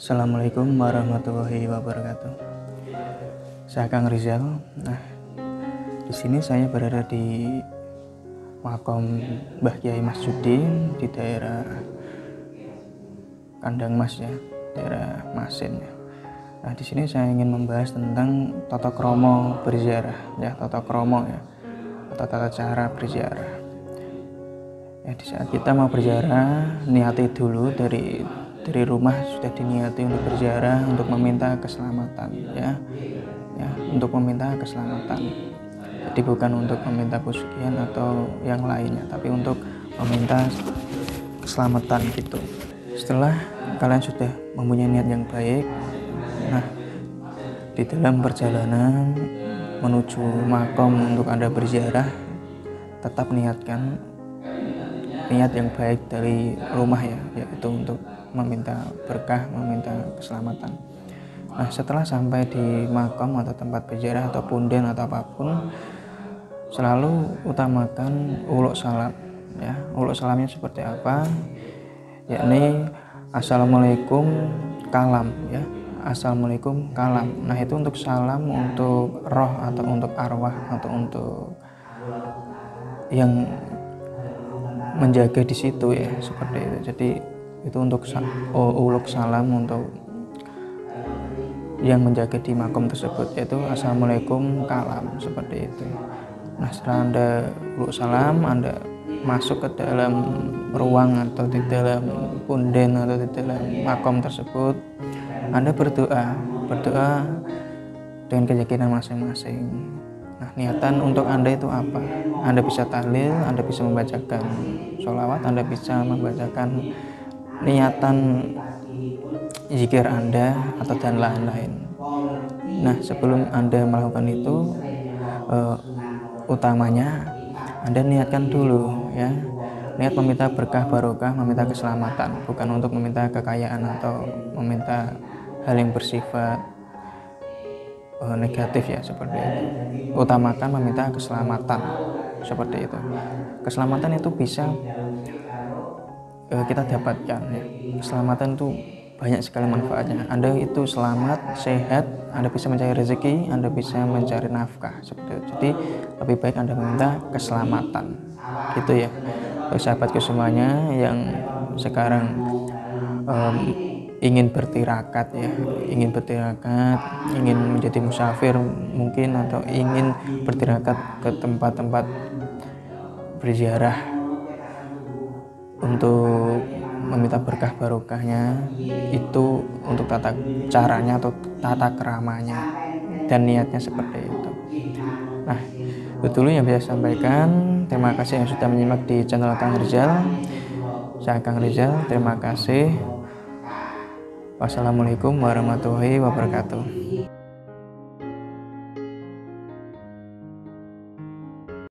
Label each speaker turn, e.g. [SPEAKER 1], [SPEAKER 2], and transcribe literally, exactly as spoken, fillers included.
[SPEAKER 1] Assalamualaikum warahmatullahi wabarakatuh. Saya Kang Rizal. Nah, di sini saya berada di Makom Mbah Kyai Mas Judin di daerah Kandang Mas ya, daerah Masin ya. Nah, di sini saya ingin membahas tentang tata krama berziarah ya, tata krama ya, atau tata cara berziarah. Ya, di saat kita mau berziarah, niati dulu dari dari rumah sudah diniati untuk berziarah untuk meminta keselamatan ya, ya untuk meminta keselamatan. Jadi bukan untuk meminta pesugihan atau yang lainnya, tapi untuk meminta keselamatan gitu. Setelah kalian sudah mempunyai niat yang baik, nah di dalam perjalanan menuju makom untuk Anda berziarah, tetap niatkan niat yang baik dari rumah ya, yaitu untuk meminta berkah, meminta keselamatan. Nah, setelah sampai di makam atau tempat berziarah atau punden atau apapun, selalu utamakan uluk salam ya. Uluk salamnya seperti apa? Yakni assalamualaikum kalam ya. Assalamualaikum kalam. Nah, itu untuk salam untuk roh atau untuk arwah atau untuk yang menjaga di situ ya, seperti itu. Jadi itu untuk oh, uluk salam untuk yang menjaga di makom tersebut, yaitu assalamualaikum kalam, seperti itu. Nah, setelah Anda uluk salam, Anda masuk ke dalam ruang atau di dalam punden atau di dalam makom tersebut, Anda berdoa berdoa dengan keyakinan masing-masing. Nah, niatan untuk Anda itu apa? Anda bisa tahlil, Anda bisa membacakan sholawat, Anda bisa membacakan niatan zikir Anda atau dan lain-lain. Nah, sebelum Anda melakukan itu, uh, utamanya Anda niatkan dulu ya, niat meminta berkah barokah, meminta keselamatan, bukan untuk meminta kekayaan atau meminta hal yang bersifat uh, negatif ya, seperti itu. Utamakan meminta keselamatan, seperti itu. Keselamatan itu bisa kita dapatkan ya. Keselamatan itu banyak sekali manfaatnya. Anda itu selamat, sehat, Anda bisa mencari rezeki, Anda bisa mencari nafkah, seperti itu. Jadi lebih baik Anda meminta keselamatan gitu ya. Bagi sahabatku semuanya yang sekarang um, ingin bertirakat ya, ingin bertirakat, ingin menjadi musafir mungkin, atau ingin bertirakat ke tempat-tempat berziarah untuk meminta berkah barokahnya, itu untuk tata caranya atau tata keramanya dan niatnya seperti itu. Nah, itu dulu yang bisa saya sampaikan. Terima kasih yang sudah menyimak di channel Kang Rizal. Saya Kang Rizal, terima kasih. Wassalamualaikum warahmatullahi wabarakatuh.